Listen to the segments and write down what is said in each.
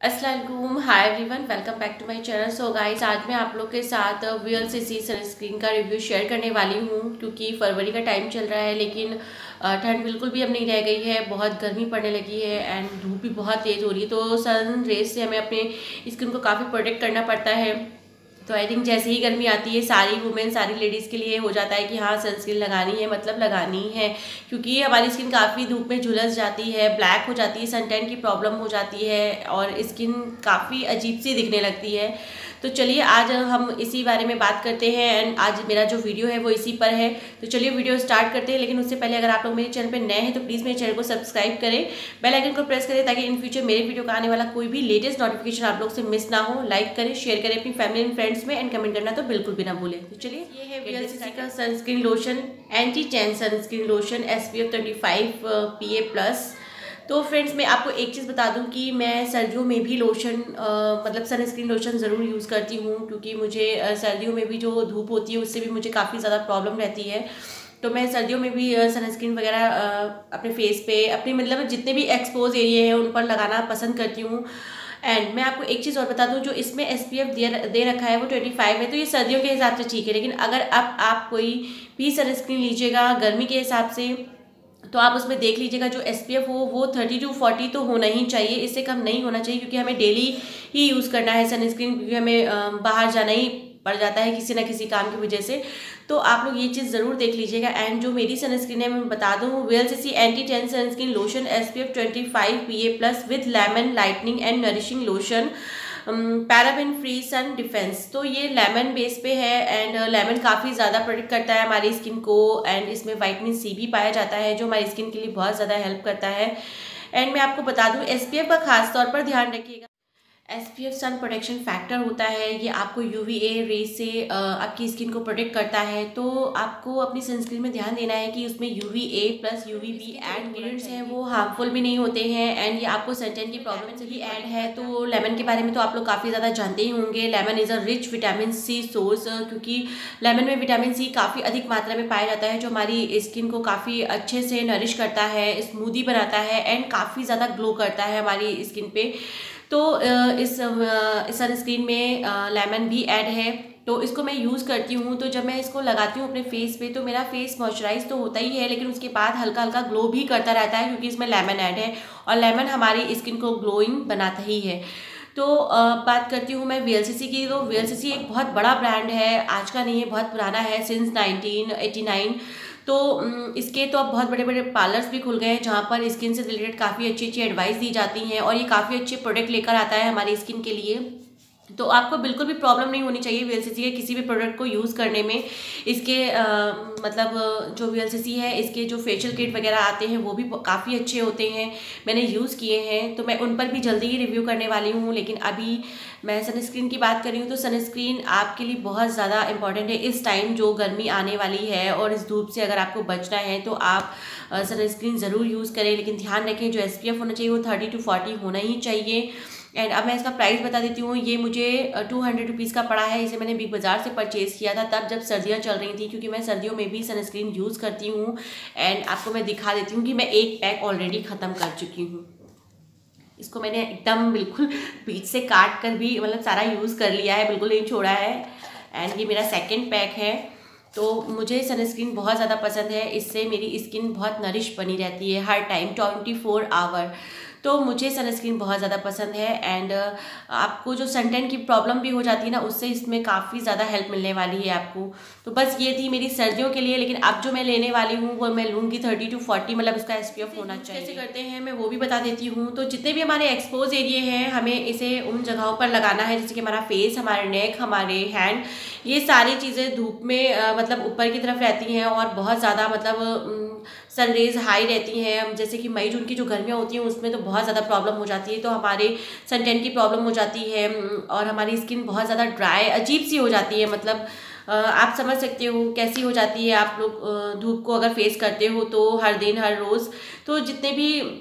अस्सलाम वालेकुम, hi everyone, welcome back to my channel. So guys, आज मैं आप लोग के साथ वीएलसीसी सनस्क्रीन का रिव्यू शेयर करने वाली हूँ क्योंकि फरवरी का टाइम चल रहा है लेकिन ठंड बिल्कुल भी अब नहीं रह गई है। बहुत गर्मी पड़ने लगी है एंड धूप भी बहुत तेज़ हो रही है, तो सन रेज से हमें अपने स्किन को काफ़ी प्रोटेक्ट करना पड़ता है। तो आई थिंक जैसे ही गर्मी आती है सारी वुमेन, सारी लेडीज़ के लिए हो जाता है कि हाँ, सनस्क्रीन लगानी है, मतलब लगानी है, क्योंकि हमारी स्किन काफ़ी धूप में झुलस जाती है, ब्लैक हो जाती है, सन टैन की प्रॉब्लम हो जाती है और स्किन काफ़ी अजीब सी दिखने लगती है। तो चलिए आज हम इसी बारे में बात करते हैं एंड आज मेरा जो वीडियो है वो इसी पर है। तो चलिए वीडियो स्टार्ट करते हैं, लेकिन उससे पहले अगर आप लोग मेरे चैनल पर नए हैं तो प्लीज़ मेरे चैनल को सब्सक्राइब करें, बेल आइकन को प्रेस करें ताकि इन फ्यूचर मेरे वीडियो का आने वाला कोई भी लेटेस्ट नोटिफिकेशन आप लोग से मिस ना हो। लाइक करें, शेयर करें अपनी फैमिली एंड फ्रेंड्स में एंड कमेंट करना तो बिल्कुल भी ना भूलें। तो चलिए, ये है वीएलसीसी का sunscreen lotion, anti tan sunscreen lotion SPF 25 PA+। तो फ्रेंड्स, मैं आपको एक चीज़ बता दूं कि मैं सर्दियों में भी लोशन मतलब सनस्क्रीन लोशन ज़रूर यूज़ करती हूँ क्योंकि मुझे सर्दियों में भी जो धूप होती है उससे भी मुझे काफ़ी ज़्यादा प्रॉब्लम रहती है। तो मैं सर्दियों में भी सनस्क्रीन वगैरह अपने फेस पे, अपने मतलब जितने भी एक्सपोज एरिया है उन पर लगाना पसंद करती हूँ। एंड मैं आपको एक चीज़ और बता दूं, जो इसमें SPF दे रखा है वो 25 है, तो ये सर्दियों के हिसाब से ठीक है। लेकिन अगर आप कोई भी सनस्क्रीन लीजिएगा गर्मी के हिसाब से तो आप उसमें देख लीजिएगा जो SPF हो वो 30 to 40 तो होना ही चाहिए, इससे कम नहीं होना चाहिए क्योंकि हमें डेली ही यूज़ करना है सनस्क्रीन, क्योंकि हमें बाहर जाना ही पड़ जाता है किसी ना किसी काम की वजह से। तो आप लोग ये चीज़ ज़रूर देख लीजिएगा। एंड जो मेरी सनस्क्रीन है मैं बता दूँ, VLCC anti tan sunscreen lotion SPF 25 PA+ with lemon lightening and nourishing lotion, paraben free sun defence. तो ये लेमन बेस पे है एंड लेमन काफ़ी ज़्यादा प्रोटेक्ट करता है हमारी स्किन को एंड इसमें विटामिन C भी पाया जाता है जो हमारी स्किन के लिए बहुत ज़्यादा हेल्प करता है। एंड मैं आपको बता दूं, SPF का खास तौर पर ध्यान रखिएगा। SPF सन प्रोटेक्शन फैक्टर होता है, ये आपको UVA रेज से आपकी स्किन को प्रोटेक्ट करता है। तो आपको अपनी सनस्क्रीन में ध्यान देना है कि उसमें UVA plus UVB and ingredients हैं वो हार्मफुल भी नहीं होते हैं एंड ये आपको सनटैन की प्रॉब्लम से भी ऐड है। तो लेमन के बारे में तो आप लोग काफ़ी ज़्यादा जानते ही होंगे। Lemon is a rich vitamin C source, क्योंकि लेमन में विटामिन C काफ़ी अधिक मात्रा में पाया जाता है जो हमारी स्किन को काफ़ी अच्छे से नरिश करता है, स्मूदी बनाता है एंड काफ़ी ज़्यादा ग्लो करता है हमारी स्किन पे। तो इस सनस्क्रीन में लेमन भी ऐड है, तो इसको मैं यूज़ करती हूँ। तो जब मैं इसको लगाती हूँ अपने फेस पे तो मेरा फेस मॉइस्चराइज तो होता ही है, लेकिन उसके बाद हल्का हल्का ग्लो भी करता रहता है क्योंकि इसमें लेमन ऐड है और लेमन हमारी स्किन को ग्लोइंग बनाता ही है। तो बात करती हूँ मैं वीएलसीसी की। तो वीएलसीसी एक बहुत बड़ा ब्रांड है, आज का नहीं है, बहुत पुराना है, सिंस 1989। तो इसके तो अब बहुत बड़े बड़े पार्लर्स भी खुल गए हैं जहाँ पर स्किन से रिलेटेड काफ़ी अच्छी अच्छी एडवाइस दी जाती हैं और ये काफ़ी अच्छे प्रोडक्ट लेकर आता है हमारी स्किन के लिए। तो आपको बिल्कुल भी प्रॉब्लम नहीं होनी चाहिए वीएलसीसी के किसी भी प्रोडक्ट को यूज़ करने में। इसके मतलब जो वीएलसीसी है, इसके जो फेशियल किट वगैरह आते हैं वो भी काफ़ी अच्छे होते हैं, मैंने यूज़ किए हैं, तो मैं उन पर भी जल्दी ही रिव्यू करने वाली हूँ। लेकिन अभी मैं सनस्क्रीन की बात कर रही हूँ। तो सनस्क्रीन आपके लिए बहुत ज़्यादा इंपॉर्टेंट है इस टाइम जो गर्मी आने वाली है और इस धूप से अगर आपको बचना है तो आप सनस्क्रीन ज़रूर यूज़ करें। लेकिन ध्यान रखें जो SPF होना चाहिए वो 30 to 40 होना ही चाहिए। एंड अब मैं इसका प्राइस बता देती हूँ। ये मुझे 200 रुपीज़ का पड़ा है। इसे मैंने बिग बाज़ार से परचेज़ किया था तब जब सर्दियाँ चल रही थी, क्योंकि मैं सर्दियों में भी सनस्क्रीन यूज़ करती हूँ। एंड आपको मैं दिखा देती हूँ कि मैं एक पैक ऑलरेडी ख़त्म कर चुकी हूँ। इसको मैंने एकदम बिल्कुल बीच से काट कर भी मतलब सारा यूज़ कर लिया है, बिल्कुल नहीं छोड़ा है। एंड ये मेरा सेकेंड पैक है। तो मुझे सनस्क्रीन बहुत ज़्यादा पसंद है, इससे मेरी स्किन बहुत नरिश बनी रहती है हर टाइम 24 आवर। तो मुझे सनस्क्रीन बहुत ज़्यादा पसंद है एंड आपको जो सनटैन की प्रॉब्लम भी हो जाती है ना, उससे इसमें काफ़ी ज़्यादा हेल्प मिलने वाली है आपको। तो बस ये थी मेरी सर्दियों के लिए। लेकिन अब जो मैं लेने वाली हूँ वो मैं लूँगी 30 to 40, मतलब इसका SPF होना चाहिए। कैसे करते हैं मैं वो भी बता देती हूँ। तो जितने भी हमारे एक्सपोज एरिए हैं हमें इसे उन जगहों पर लगाना है जैसे कि हमारा फेस, हमारे नेक, हमारे हैंड, ये सारी चीज़ें धूप में मतलब ऊपर की तरफ रहती हैं और बहुत ज़्यादा मतलब सनरेज हाई रहती हैं। जैसे कि मई जून की जो गर्मियाँ होती हैं उसमें तो बहुत ज़्यादा प्रॉब्लम हो जाती है, तो हमारे सनटैन की प्रॉब्लम हो जाती है और हमारी स्किन बहुत ज़्यादा ड्राई अजीब सी हो जाती है। मतलब आप समझ सकते हो कैसी हो जाती है आप लोग धूप को अगर फेस करते हो तो हर दिन हर रोज़। तो जितने भी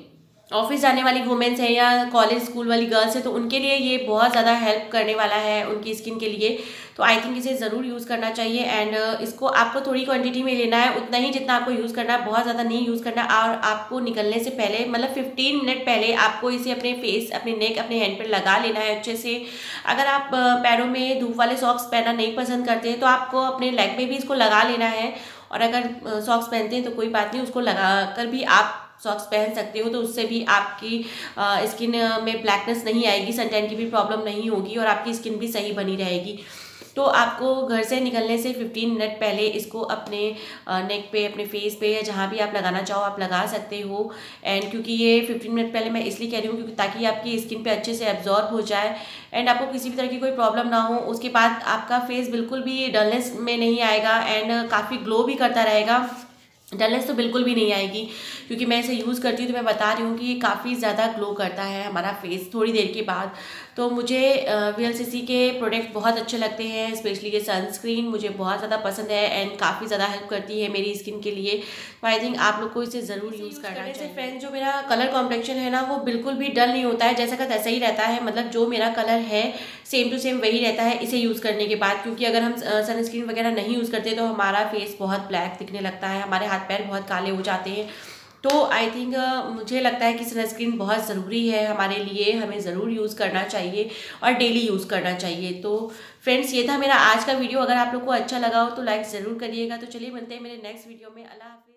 ऑफिस जाने वाली वुमेन्स हैं या कॉलेज स्कूल वाली गर्ल्स हैं, तो उनके लिए ये बहुत ज़्यादा हेल्प करने वाला है उनकी स्किन के लिए। तो आई थिंक इसे ज़रूर यूज़ करना चाहिए। एंड इसको आपको थोड़ी क्वांटिटी में लेना है, उतना ही जितना आपको यूज़ करना है, बहुत ज़्यादा नहीं यूज़ करना। और आपको निकलने से पहले मतलब 15 मिनट पहले आपको इसे अपने फेस, अपने नेक, अपने हैंड पर लगा लेना है अच्छे से। अगर आप पैरों में धूप वाले सॉक्स पहनना नहीं पसंद करते हैं तो आपको अपने लेग में भी इसको लगा लेना है। और अगर सॉक्स पहनते हैं तो कोई बात नहीं, उसको लगा कर भी आप सॉक्स पहन सकते हो, तो उससे भी आपकी स्किन में ब्लैकनेस नहीं आएगी, सनटैन की भी प्रॉब्लम नहीं होगी और आपकी स्किन भी सही बनी रहेगी। तो आपको घर से निकलने से 15 मिनट पहले इसको अपने नेक पे, अपने फेस पे या जहाँ भी आप लगाना चाहो आप लगा सकते हो। एंड क्योंकि ये 15 मिनट पहले मैं इसलिए कह रही हूँ क्योंकि ताकि आपकी स्किन पे अच्छे से एब्जॉर्ब हो जाए एंड आपको किसी भी तरह की कोई प्रॉब्लम ना हो। उसके बाद आपका फेस बिल्कुल भी डलनेस में नहीं आएगा एंड काफ़ी ग्लो भी करता रहेगा। डलनेस तो बिल्कुल भी नहीं आएगी, क्योंकि मैं इसे यूज़ करती हूँ तो मैं बता रही हूँ कि ये काफ़ी ज़्यादा ग्लो करता है हमारा फेस थोड़ी देर के बाद। तो मुझे वीएलसीसी के प्रोडक्ट बहुत अच्छे लगते हैं, स्पेशली ये सनस्क्रीन मुझे बहुत ज़्यादा पसंद है एंड काफ़ी ज़्यादा हेल्प करती है मेरी स्किन के लिए। तो आई थिंक आप लोग को इसे ज़रूर यूज़ करना चाहिए। फ्रेंड्स, जो मेरा कलर कॉम्प्लेक्शन है ना वो बिल्कुल भी डल नहीं होता है, जैसा का तैसा ही रहता है। मतलब जो मेरा कलर है सेम टू सेम वही रहता है इसे यूज़ करने के बाद। क्योंकि अगर हम सनस्क्रीन वगैरह नहीं यूज़ करते तो हमारा फेस बहुत ब्लैक दिखने लगता है, हमारे हाथ पैर बहुत काले हो जाते हैं। तो आई थिंक मुझे लगता है कि सनस्क्रीन बहुत ज़रूरी है हमारे लिए, हमें ज़रूर यूज़ करना चाहिए और डेली यूज़ करना चाहिए। तो फ्रेंड्स, ये था मेरा आज का वीडियो। अगर आप लोग को अच्छा लगा हो तो लाइक ज़रूर करिएगा। तो चलिए मिलते हैं मेरे नेक्स्ट वीडियो में। अल्लाह हाफ़िज़।